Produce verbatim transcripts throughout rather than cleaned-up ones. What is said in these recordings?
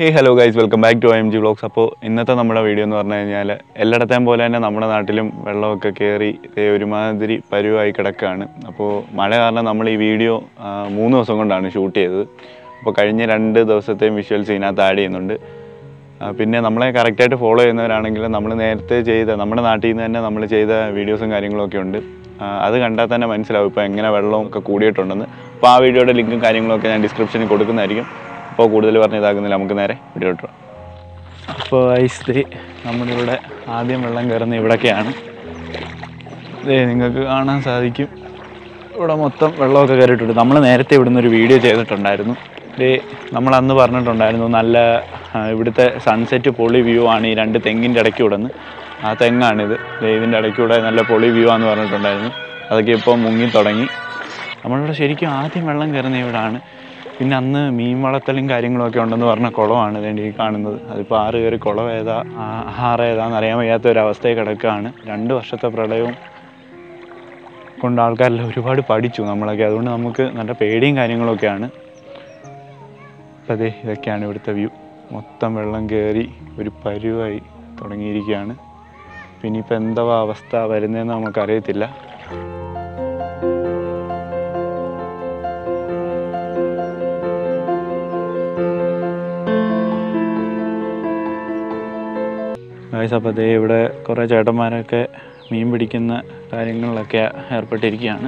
Hey hello guys, welcome back to I M G Vlogs. അപ്പോൾ ഇന്നത്തെ നമ്മുടെ video എന്ന് പറഞ്ഞു കഴിഞ്ഞാൽ എല്ലായിടത്തെയും പോലെ തന്നെ നമ്മുടെ നാട്ടിലും വെള്ളമൊക്കെ കയറി ഒരുമാതിരി പരുവായി കിടക്കുകയാണ്. അപ്പോൾ മഴ കാരണം നമ്മൾ ഈ വീഡിയോ മൂന്ന് ദിവസം കൊണ്ടാണ് ഷൂട്ട് ചെയ്തത്. അപ്പോൾ കഴിഞ്ഞ രണ്ട് ദിവസത്തെയും വിഷ്വൽസ് ഇതിനകത്ത് ആഡ് ചെയ്യുന്നുണ്ട്. പിന്നെ നമ്മളെ കറക്റ്റായിട്ട് ഫോളോ ചെയ്യുന്നവരാണെങ്കിൽ നമ്മൾ നേരത്തെ ചെയ്ത നമ്മുടെ നാട്ടിൽ നിന്ന് തന്നെ നമ്മൾ ചെയ്ത വീഡിയോസും കാര്യങ്ങളൊക്കെ ഉണ്ട്. അത് കണ്ടാൽ തന്നെ മനസ്സിലാവും ഇപ്പോൾ എങ്ങനെ വെള്ളമൊക്കെ കൂടിയിട്ടുണ്ടെന്ന്. അപ്പോൾ ആ വീഡിയോയുടെ ലിങ്കും കാര്യങ്ങളൊക്കെ ഞാൻ ഡിസ്ക്രിപ്ഷനിൽ കൊടുക്കുന്നതായിരിക്കും. അപ്പോൾ കൂടുതൽ പറഞ്ഞ് ഇതാക്കുന്നില്ല, നമുക്ക് നേരെ വീഡിയോ ഇട്ടു. അപ്പോൾ ഐസ് നമ്മുടെ ഇവിടെ ആദ്യം വെള്ളം കയറുന്ന ഇവിടെയൊക്കെയാണ്. ഇതേ നിങ്ങൾക്ക് കാണാൻ സാധിക്കും, ഇവിടെ മൊത്തം വെള്ളമൊക്കെ കയറിയിട്ടുണ്ട്. നമ്മൾ നേരത്തെ ഇവിടുന്ന് ഒരു വീഡിയോ ചെയ്തിട്ടുണ്ടായിരുന്നു. ഇതേ നമ്മൾ അന്ന് പറഞ്ഞിട്ടുണ്ടായിരുന്നു നല്ല ഇവിടുത്തെ സൺസെറ്റ് പൊളി വ്യൂ ആണ് ഈ രണ്ട് തെങ്ങിൻ്റെ ഇടയ്ക്കൂടെ നിന്ന്. ആ തെങ്ങാണിത്. ഇതിൻ്റെ ഇടയ്ക്കൂടെ നല്ല പൊളി വ്യൂ ആണെന്ന് പറഞ്ഞിട്ടുണ്ടായിരുന്നു. അതൊക്കെ ഇപ്പോൾ മുങ്ങി തുടങ്ങി. നമ്മളിവിടെ ശരിക്കും ആദ്യം വെള്ളം കയറുന്ന ഇവിടെയാണ്. പിന്നെ അന്ന് മീൻ വളർത്തലും കാര്യങ്ങളൊക്കെ ഉണ്ടെന്ന് പറഞ്ഞ കുളമാണ് വേണ്ടി ഈ കാണുന്നത്. അതിപ്പോൾ ആറ് കയറി കുളം ഏതാ ആറ് ഏതാന്ന് അറിയാൻ വയ്യാത്ത ഒരവസ്ഥയിൽ കിടക്കുകയാണ്. രണ്ട് വർഷത്തെ പ്രളയവും കൊണ്ട് ആൾക്കാരെല്ലാം ഒരുപാട് പഠിച്ചു നമ്മളൊക്കെ. അതുകൊണ്ട് നമുക്ക് നല്ല പേടിയും കാര്യങ്ങളൊക്കെയാണ്. അപ്പം അതെ ഇതൊക്കെയാണ് ഇവിടുത്തെ വ്യൂ. മൊത്തം വെള്ളം കയറി ഒരു പരുവായി തുടങ്ങിയിരിക്കുകയാണ്. പിന്നെ ഇപ്പം എന്താ അവസ്ഥ വരുന്നതെന്ന് നമുക്കറിയത്തില്ല. അപ്പോൾ അതേ ഇവിടെ കുറേ ചേട്ടന്മാരൊക്കെ മീൻ പിടിക്കുന്ന കാര്യങ്ങളിലൊക്കെ ഏർപ്പെട്ടിരിക്കുകയാണ്.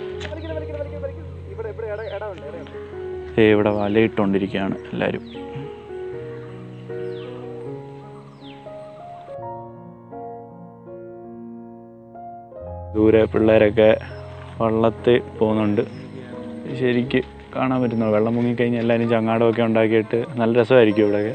ഇവിടെ വലയിട്ടുകൊണ്ടിരിക്കുകയാണ് എല്ലാവരും. ദൂരെ പിള്ളേരൊക്കെ വള്ളത്തിൽ പോകുന്നുണ്ട്. ശരിക്ക് കാണാൻ പറ്റുന്നു. വെള്ളം മുങ്ങിക്കഴിഞ്ഞാൽ എല്ലാവരും ചങ്ങാടമൊക്കെ ഉണ്ടാക്കിയിട്ട് നല്ല രസമായിരിക്കും ഇവിടെയൊക്കെ.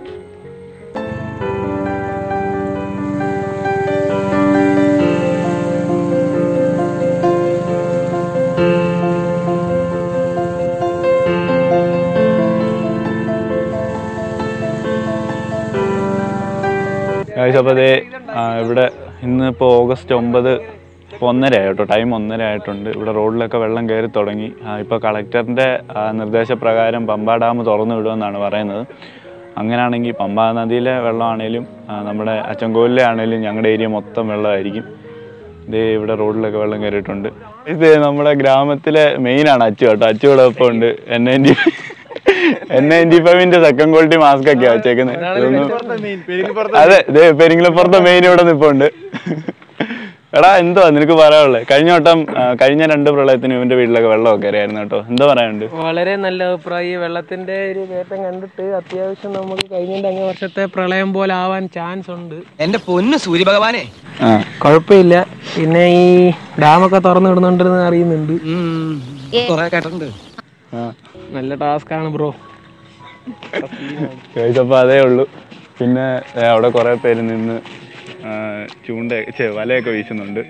അപ്പോൾ അതേ ഇവിടെ ഇന്നിപ്പോൾ ഓഗസ്റ്റ് ഒമ്പത് ഇപ്പോൾ ഒന്നര ആയിട്ടോ, ടൈം ഒന്നര ആയിട്ടുണ്ട്. ഇവിടെ റോഡിലൊക്കെ വെള്ളം കയറി തുടങ്ങി. ഇപ്പോൾ കളക്ടറിൻ്റെ നിർദ്ദേശപ്രകാരം പമ്പാ ഡാം തുറന്നു വിടുമെന്നാണ് പറയുന്നത്. അങ്ങനെയാണെങ്കിൽ പമ്പാ നദിയിലെ വെള്ളമാണേലും നമ്മുടെ അച്ചൻകോലിലെ ആണെങ്കിലും ഞങ്ങളുടെ ഏരിയ മൊത്തം വെള്ളമായിരിക്കും. ഇതേ ഇവിടെ റോഡിലൊക്കെ വെള്ളം കയറിയിട്ടുണ്ട്. ഇത് നമ്മുടെ ഗ്രാമത്തിലെ മെയിനാണ് അച്ചു കേട്ടോ. അച്ചു ഇവിടെ ഇപ്പോൾ ഉണ്ട്. എൻ നയൻറ്റി എൻ നയൻറ്റി ഫൈവിന്റെ സെക്കൻഡ് ക്വാളിറ്റി മാസ്ക് ഒക്കെയാ വെച്ചേക്കുന്നത്. അതെ ഇതേ പെരിങ്ങലപ്പുറത്തെ മെയിൻ ഇവിടെ നിൽപ്പുണ്ട്. എടാ എന്തുവാ നിനക്ക് പറയാനുള്ളത്? കഴിഞ്ഞ വട്ടം കഴിഞ്ഞ രണ്ട് പ്രളയത്തിന് ഇവന്റെ വീട്ടിലൊക്കെ വെള്ളമൊക്കെ അറിയായിരുന്നു കേട്ടോ. എന്താ പറയാനുണ്ട്? വളരെ നല്ല അഭിപ്രായം. വെള്ളത്തിന്റെ ഒരു വേട്ടം കണ്ടിട്ട് അത്യാവശ്യം നമുക്ക് കഴിഞ്ഞ അങ്ങ് വർഷത്തെ പ്രളയം പോലെ ആവാൻ ചാൻസ് ഉണ്ട്. എന്റെ പൊന്ന് സൂര്യഭഗവാനെ, കുഴപ്പമില്ല. പിന്നെ ഈ ഡാമൊക്കെ തുറന്നു വിടുന്നുണ്ടെന്ന് അറിയുന്നുണ്ട്. കേട്ടിട്ടുണ്ട്. നല്ല ടാസ്ക് ആണ് ബ്രോ. കഴിച്ചപ്പോൾ അതേ ഉള്ളൂ. പിന്നെ അവിടെ കുറേ പേര് നിന്ന് ചൂണ്ട വലയൊക്കെ വീശുന്നുണ്ട്.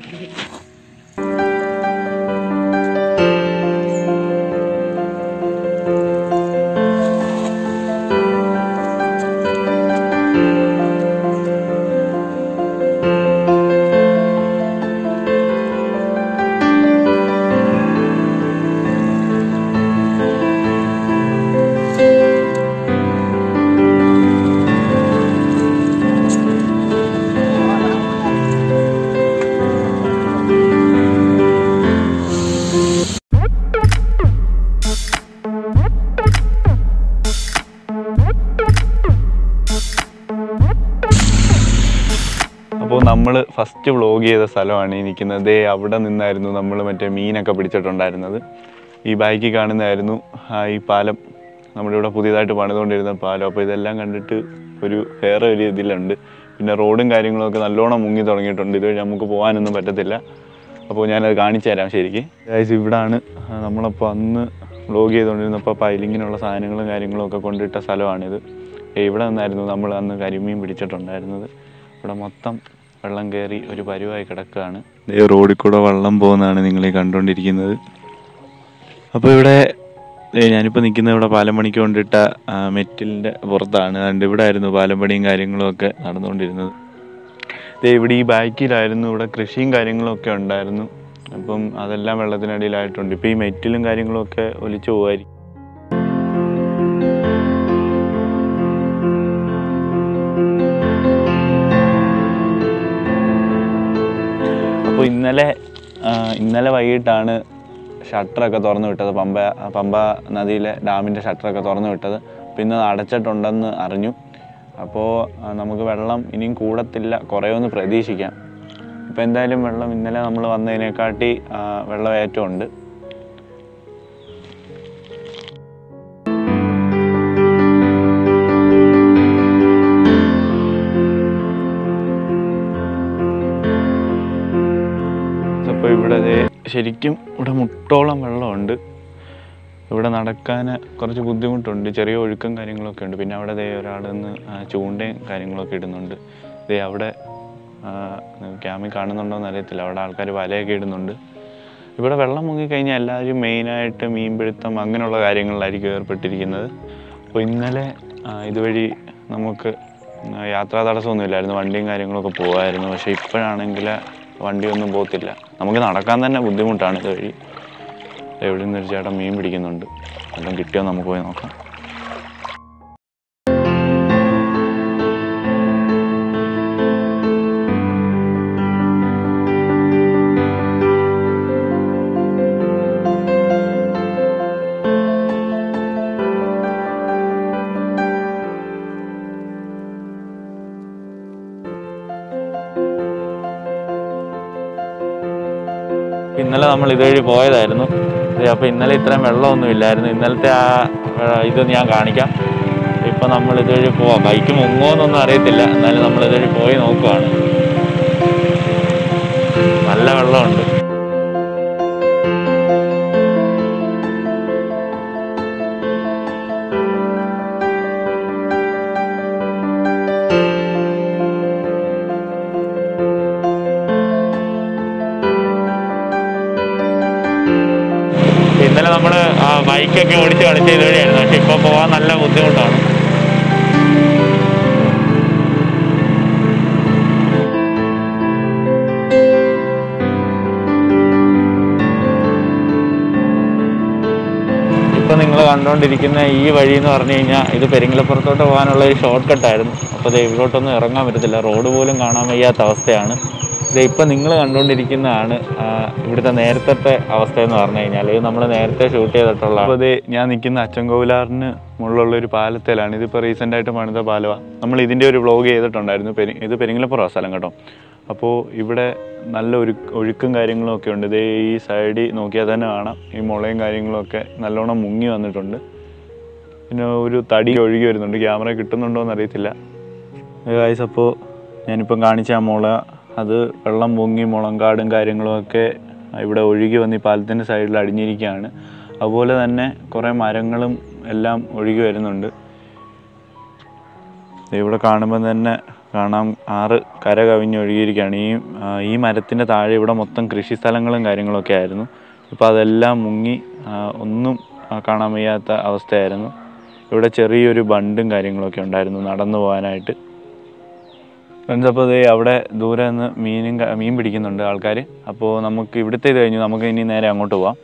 അപ്പോൾ നമ്മൾ ഫസ്റ്റ് വ്ളോഗ് ചെയ്ത സ്ഥലമാണ് ഈ നിൽക്കുന്നത്. അവിടെ നിന്നായിരുന്നു നമ്മൾ മറ്റേ മീനൊക്കെ പിടിച്ചിട്ടുണ്ടായിരുന്നത്. ഈ ബാക്കിൽ കാണുന്നതായിരുന്നു ഈ പാലം, നമ്മുടെ ഇവിടെ പുതിയതായിട്ട് പണിതുകൊണ്ടിരുന്ന പാലം. അപ്പോൾ ഇതെല്ലാം കണ്ടിട്ട് ഒരു വേറെ ഒരു ഇതിലുണ്ട്. പിന്നെ റോഡും കാര്യങ്ങളൊക്കെ നല്ലോണം മുങ്ങി തുടങ്ങിയിട്ടുണ്ട്. ഇതുവഴി നമുക്ക് പോകാനൊന്നും പറ്റത്തില്ല. അപ്പോൾ ഞാനത് കാണിച്ചു തരാം. ശരിക്കും ഗൈസ് ഇവിടാണ് നമ്മളപ്പോൾ അന്ന് വ്ളോഗ് ചെയ്തുകൊണ്ടിരുന്നപ്പോൾ പൈലിങ്ങിനുള്ള സാധനങ്ങളും കാര്യങ്ങളും ഒക്കെ കൊണ്ടിട്ട സ്ഥലമാണിത്. ഇവിടെ നിന്നായിരുന്നു നമ്മൾ അന്ന് കരിമീൻ പിടിച്ചിട്ടുണ്ടായിരുന്നത്. ഇവിടെ മൊത്തം വെള്ളം കയറി ഒരു പരുവായി കിടക്കുകയാണ്. റോഡിൽ കൂടെ വെള്ളം പോകുന്നതാണ് നിങ്ങളീ കണ്ടുകൊണ്ടിരിക്കുന്നത്. അപ്പോൾ ഇവിടെ ഞാനിപ്പോൾ നിൽക്കുന്ന ഇവിടെ പാലം പണിക്ക് കൊണ്ടിട്ട മെറ്റലിൻ്റെ പുറത്താണ്. അതുകൊണ്ട് ഇവിടെ ആയിരുന്നു പാലം പണിയും കാര്യങ്ങളും ഒക്കെ നടന്നുകൊണ്ടിരുന്നത്. ഇവിടെ ഈ ബാക്കിലായിരുന്നു ഇവിടെ കൃഷിയും കാര്യങ്ങളും ഒക്കെ ഉണ്ടായിരുന്നു. അപ്പം അതെല്ലാം വെള്ളത്തിനടിയിലായിട്ടുണ്ട്. ഇപ്പോൾ ഈ മെറ്റിലും കാര്യങ്ങളും ഒക്കെ ഒലിച്ചു പോകുമായിരിക്കും. അപ്പോൾ ഇന്നലെ ഇന്നലെ വൈകിട്ടാണ് ഷട്ടറൊക്കെ തുറന്നു വിട്ടത്. പമ്പ പമ്പ നദിയിലെ ഡാമിൻ്റെ ഷട്ടറൊക്കെ തുറന്നു വിട്ടത്. പിന്നെ അടച്ചിട്ടുണ്ടെന്ന് അറിഞ്ഞു. അപ്പോൾ നമുക്ക് വെള്ളം ഇനിയും കൂടത്തില്ല, കുറേയൊന്ന് പ്രതീക്ഷിക്കാം. ഇപ്പോൾ എന്തായാലും വെള്ളം ഇന്നലെ നമ്മൾ വന്നതിനെക്കാട്ടി വെള്ളമേറ്റമുണ്ട്. അപ്പോൾ ഇവിടെ ശരിക്കും ഇവിടെ മുട്ടോളം വെള്ളമുണ്ട്. ഇവിടെ നടക്കാൻ കുറച്ച് ബുദ്ധിമുട്ടുണ്ട്, ചെറിയ ഒഴുക്കും കാര്യങ്ങളൊക്കെ ഉണ്ട്. പിന്നെ അവിടെ ദേ ഒരാൾ നിന്ന് ചൂണ്ടയും കാര്യങ്ങളൊക്കെ ഇടുന്നുണ്ട്. ദേ അവിടെ ക്യാമിൽ കാണുന്നുണ്ടോയെന്ന് അറിയത്തില്ല, അവിടെ ആൾക്കാർ വലയൊക്കെ ഇടുന്നുണ്ട്. ഇവിടെ വെള്ളം മുങ്ങിക്കഴിഞ്ഞാൽ എല്ലാവരും മെയിനായിട്ട് മീൻപിടുത്തം അങ്ങനെയുള്ള കാര്യങ്ങളിലായിരിക്കും ഏർപ്പെട്ടിരിക്കുന്നത്. അപ്പോൾ ഇന്നലെ ഇതുവഴി നമുക്ക് യാത്രാ തടസ്സമൊന്നുമില്ലായിരുന്നു, വണ്ടിയും കാര്യങ്ങളൊക്കെ പോകുമായിരുന്നു. പക്ഷേ ഇപ്പോഴാണെങ്കിൽ വണ്ടിയൊന്നും പോകത്തില്ല, നമുക്ക് നടക്കാൻ തന്നെ ബുദ്ധിമുട്ടാണ് ഇതുവഴി. എവിടെ നിന്നൊരു ചേട്ടൻ മീൻ പിടിക്കുന്നുണ്ട്, എല്ലാം കിട്ടിയോ നമുക്ക് പോയി നോക്കാം. ഇന്നലെ നമ്മൾ ഇതുവഴി പോയതായിരുന്നു. അപ്പോൾ ഇന്നലെ ഇത്രയും വെള്ളമൊന്നും ഇല്ലായിരുന്നു. ഇന്നലത്തെ ആ ഇത് ഞാൻ കാണിക്കാം. ഇപ്പം നമ്മൾ ഇതുവഴി പോവാം. ബൈക്ക് മുങ്ങുമോയെന്നൊന്നും അറിയത്തില്ല, എന്നാലും നമ്മൾ ഇതുവഴി പോയി നോക്കുവാണ്. നല്ല വെള്ളമുണ്ട്. ഇന്നലെ നമ്മൾ ബൈക്കൊക്കെ ഓടിച്ച് കളിച്ച ഇതുവഴിയായിരുന്നു, പക്ഷെ ഇപ്പോൾ പോകാൻ നല്ല ബുദ്ധിമുട്ടാണ്. ഇപ്പം നിങ്ങൾ കണ്ടുകൊണ്ടിരിക്കുന്ന ഈ വഴി എന്ന് പറഞ്ഞു കഴിഞ്ഞാൽ ഇത് പെരിങ്ങലപ്പുറത്തോട്ട് പോകാനുള്ള ഒരു ഷോർട്ട് കട്ടായിരുന്നു. അപ്പോൾ ഇത് ഇവിടോട്ടൊന്നും ഇറങ്ങാൻ പറ്റത്തില്ല, റോഡ് പോലും കാണാൻ വയ്യാത്ത അവസ്ഥയാണ്. ഇത് ഇപ്പം നിങ്ങൾ കണ്ടുകൊണ്ടിരിക്കുന്നതാണ് ഇവിടുത്തെ നേരത്തെ അവസ്ഥ എന്ന് പറഞ്ഞു കഴിഞ്ഞാൽ. ഇത് നമ്മൾ നേരത്തെ ഷൂട്ട് ചെയ്തിട്ടുള്ള. അപ്പോൾ ഇത് ഞാൻ നിൽക്കുന്ന അച്ചൻകോവിലാറിന് മുകളിലുള്ളൊരു പാലത്തിലാണ്. ഇതിപ്പോൾ റീസെൻ്റായിട്ട് പണിത പാലമാണ്. നമ്മൾ ഇതിൻ്റെ ഒരു വ്ളോഗ് ചെയ്തിട്ടുണ്ടായിരുന്നു. പെരി ഇത് പെരിങ്ങലപ്പുറം സ്ഥലം കേട്ടോ. അപ്പോൾ ഇവിടെ നല്ല ഒരു ഒഴുക്കും കാര്യങ്ങളും ഒക്കെ ഉണ്ട്. ഇതേ ഈ സൈഡിൽ നോക്കിയാൽ തന്നെ കാണാം, ഈ മുളയും കാര്യങ്ങളൊക്കെ നല്ലോണം മുങ്ങി വന്നിട്ടുണ്ട്. പിന്നെ ഒരു തടി ഒഴുകി വരുന്നുണ്ട്, ക്യാമറ കിട്ടുന്നുണ്ടോ എന്നറിയത്തില്ല ഗായ്സ്. അപ്പോൾ ഞാനിപ്പം കാണിച്ച ആ മുള, അത് വെള്ളം പൊങ്ങി മുളങ്കാടും കാര്യങ്ങളുമൊക്കെ ഇവിടെ ഒഴുകി വന്ന് ഈ പാലത്തിൻ്റെ സൈഡിൽ അടിഞ്ഞിരിക്കുകയാണ്. അതുപോലെ തന്നെ കുറേ മരങ്ങളും എല്ലാം ഒഴുകി വരുന്നുണ്ട്. ഇവിടെ കാണുമ്പോൾ തന്നെ കാണാം ആറ് കര കവിഞ്ഞ് ഒഴുകിയിരിക്കുകയാണ്. ഈ ഈ മരത്തിൻ്റെ താഴെ ഇവിടെ മൊത്തം കൃഷി സ്ഥലങ്ങളും കാര്യങ്ങളൊക്കെ ആയിരുന്നു. ഇപ്പോൾ അതെല്ലാം മുങ്ങി ഒന്നും കാണാൻ വയ്യാത്ത അവസ്ഥയായിരുന്നു. ഇവിടെ ചെറിയൊരു ബണ്ടും കാര്യങ്ങളൊക്കെ ഉണ്ടായിരുന്നു നടന്നു പോകാനായിട്ട്. ഫ്രണ്ട്സ്, അപ്പോൾ ഇത് അവിടെ ദൂരെ നിന്ന് മീനും മീൻ പിടിക്കുന്നുണ്ട് ആൾക്കാർ. അപ്പോൾ നമുക്ക് ഇവിടുത്തെ ഇത് കഴിഞ്ഞു, നമുക്ക് ഇനി നേരെ അങ്ങോട്ട് പോവാം.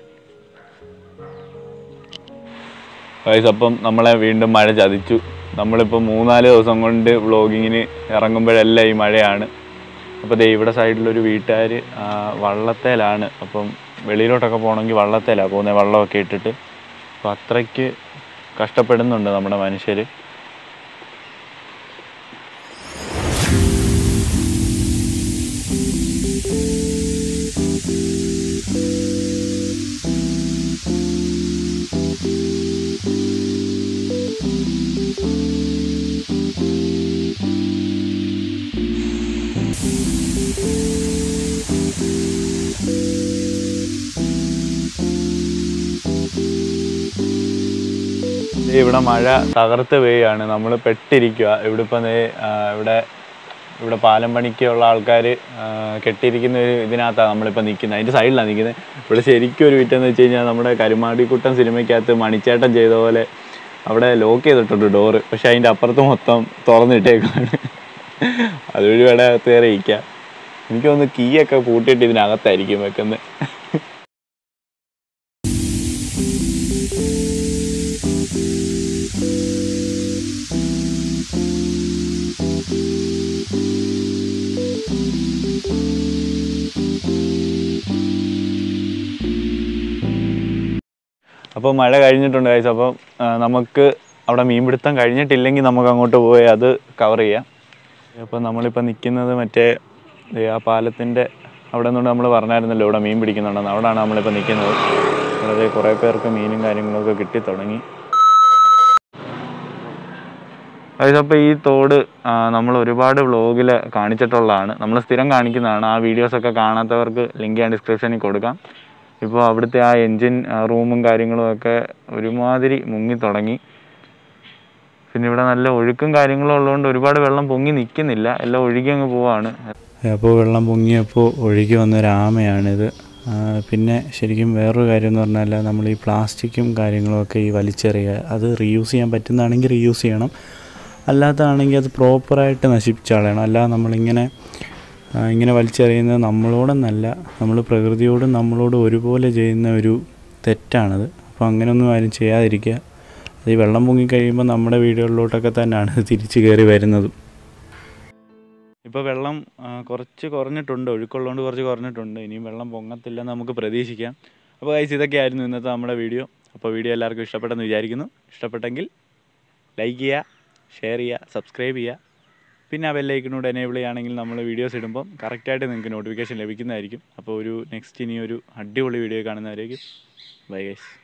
ഗൈസ്, അപ്പം നമ്മളെ വീണ്ടും മഴ ചതിച്ചു. നമ്മളിപ്പോൾ മൂന്നാല് ദിവസം കൊണ്ട് വ്ളോഗിങ്ങിന് ഇറങ്ങുമ്പോഴെല്ലാം ഈ മഴയാണ്. അപ്പോൾ ദേ ഇവിടെ സൈഡിലൊരു വീട്ടുകാർ വള്ളത്തേലാണ്. അപ്പം വെളിയിലോട്ടൊക്കെ പോകണമെങ്കിൽ വള്ളത്തേലാണ് പോകുന്നത്, വെള്ളമൊക്കെ ഇട്ടിട്ട്. അപ്പോൾ അത്രയ്ക്ക് കഷ്ടപ്പെടുന്നുണ്ട് നമ്മുടെ മനുഷ്യർ. ഇവിടെ മഴ തകർത്ത് പെയ്യാണ്, നമ്മൾ പെട്ടിരിക്കുക. ഇവിടെ ഇപ്പം ഇവിടെ ഇവിടെ പാലം പണിക്കുള്ള ആൾക്കാർ കെട്ടിയിരിക്കുന്ന ഒരു ഇതിനകത്താണ് നമ്മളിപ്പോൾ നിൽക്കുന്നത്, അതിൻ്റെ സൈഡിലാണ് നിൽക്കുന്നത്. ഇവിടെ ശരിക്കും ഒരു വിറ്റെന്ന് വെച്ച് കഴിഞ്ഞാൽ നമ്മുടെ കരുമാടിക്കുട്ടൻ സിനിമയ്ക്കകത്ത് മണിച്ചേട്ടൻ ചെയ്ത പോലെ അവിടെ ലോക്ക് ചെയ്തിട്ടുണ്ട് ഡോറ്, പക്ഷെ അതിൻ്റെ അപ്പുറത്ത് മൊത്തം തുറന്നിട്ടേക്കാണ്. അതുവഴി ഇവിടെ അകത്ത് കയറി ഇരിക്കാം. എനിക്ക് തോന്നുന്നു കീയൊക്കെ പൂട്ടിയിട്ട് ഇതിനകത്തായിരിക്കും വെക്കുന്നത്. അപ്പോൾ മഴ കഴിഞ്ഞിട്ടുണ്ട് ഗൈസ്. അപ്പോൾ നമുക്ക് അവിടെ മീൻപിടുത്തം കഴിഞ്ഞിട്ടില്ലെങ്കിൽ നമുക്ക് അങ്ങോട്ട് പോയി അത് കവർ ചെയ്യാം. അപ്പോൾ നമ്മളിപ്പോൾ നിൽക്കുന്നത് മറ്റേ ആ പാലത്തിൻ്റെ അവിടെ നിന്നുകൊണ്ട് നമ്മൾ പറഞ്ഞായിരുന്നല്ലോ ഇവിടെ മീൻ പിടിക്കുന്നുണ്ടെന്ന്. അവിടെയാണ് നമ്മളിപ്പോൾ നിൽക്കുന്നത്. വളരെ കുറേ പേർക്ക് മീനും കാര്യങ്ങളൊക്കെ കിട്ടി തുടങ്ങി. അപ്പോൾ ഈ തോട് നമ്മൾ ഒരുപാട് വ്ളോഗിൽ കാണിച്ചിട്ടുള്ളതാണ്, നമ്മൾ സ്ഥിരം കാണിക്കുന്നതാണ്. ആ വീഡിയോസൊക്കെ കാണാത്തവർക്ക് ലിങ്ക് ഞാൻ ഡിസ്ക്രിപ്ഷനിൽ കൊടുക്കാം. ഇപ്പോൾ അവിടുത്തെ ആ എൻജിൻ റൂമും കാര്യങ്ങളും ഒക്കെ ഒരുമാതിരി മുങ്ങി തുടങ്ങി. പിന്നെ ഇവിടെ നല്ല ഒഴുക്കും കാര്യങ്ങളും ഉള്ളതുകൊണ്ട് ഒരുപാട് വെള്ളം പൊങ്ങി നിൽക്കുന്നില്ല, എല്ലാം ഒഴുകി അങ്ങ് പോവാണ്. അപ്പോൾ വെള്ളം പൊങ്ങിയപ്പോൾ ഒഴുകി വന്നൊരാമയാണിത്. പിന്നെ ശരിക്കും വേറൊരു കാര്യം എന്ന് പറഞ്ഞാൽ നമ്മൾ ഈ പ്ലാസ്റ്റിക്കും കാര്യങ്ങളുമൊക്കെ ഈ വലിച്ചെറിയുക, അത് റീയൂസ് ചെയ്യാൻ പറ്റുന്നതാണെങ്കിൽ റീയൂസ് ചെയ്യണം, അല്ലാത്തതാണെങ്കിൽ അത് പ്രോപ്പറായിട്ട് നശിപ്പിച്ച് കളയണം. അല്ലാതെ നമ്മളിങ്ങനെ ഇങ്ങനെ വലിച്ചെറിയുന്നത് നമ്മളോടൊന്നല്ല, നമ്മൾ പ്രകൃതിയോടും നമ്മളോടും ഒരുപോലെ ചെയ്യുന്ന ഒരു തെറ്റാണത്. അപ്പോൾ അങ്ങനെയൊന്നും ആരും ചെയ്യാതിരിക്കുക. അത് ഈ വെള്ളം പൊങ്ങിക്കഴിയുമ്പോൾ നമ്മുടെ വീടുകളിലോട്ടൊക്കെ തന്നെയാണ് തിരിച്ച് കയറി വരുന്നത്. ഇപ്പോൾ വെള്ളം കുറച്ച് കുറഞ്ഞിട്ടുണ്ട്, ഒഴുക്കുള്ളതുകൊണ്ട് കുറച്ച് കുറഞ്ഞിട്ടുണ്ട്. ഇനിയും വെള്ളം പൊങ്ങത്തില്ലെന്ന് നമുക്ക് പ്രതീക്ഷിക്കാം. അപ്പോൾ ഗൈസ്, ഇതൊക്കെയായിരുന്നു ഇന്നത്തെ നമ്മുടെ വീഡിയോ. അപ്പോൾ വീഡിയോ എല്ലാവർക്കും ഇഷ്ടപ്പെട്ടെന്ന് വിചാരിക്കുന്നു. ഇഷ്ടപ്പെട്ടെങ്കിൽ ലൈക്ക് ചെയ്യുക, ഷെയർ ചെയ്യുക, സബ്സ്ക്രൈബ് ചെയ്യുക. പിന്നെ ആ ബെല്ലൈക്കനോട് എനേബിൾ ചെയ്യുകയാണെങ്കിൽ നമ്മൾ വീഡിയോസ് ഇടുമ്പം കറക്റ്റായിട്ട് നിങ്ങൾക്ക് നോട്ടിഫിക്കേഷൻ ലഭിക്കുന്നതായിരിക്കും. അപ്പോൾ ഒരു നെക്സ്റ്റ് ഇനി ഒരു അടിപൊളി വീഡിയോ കാണുന്നവരേക്കും ബൈ ഗൈസ്.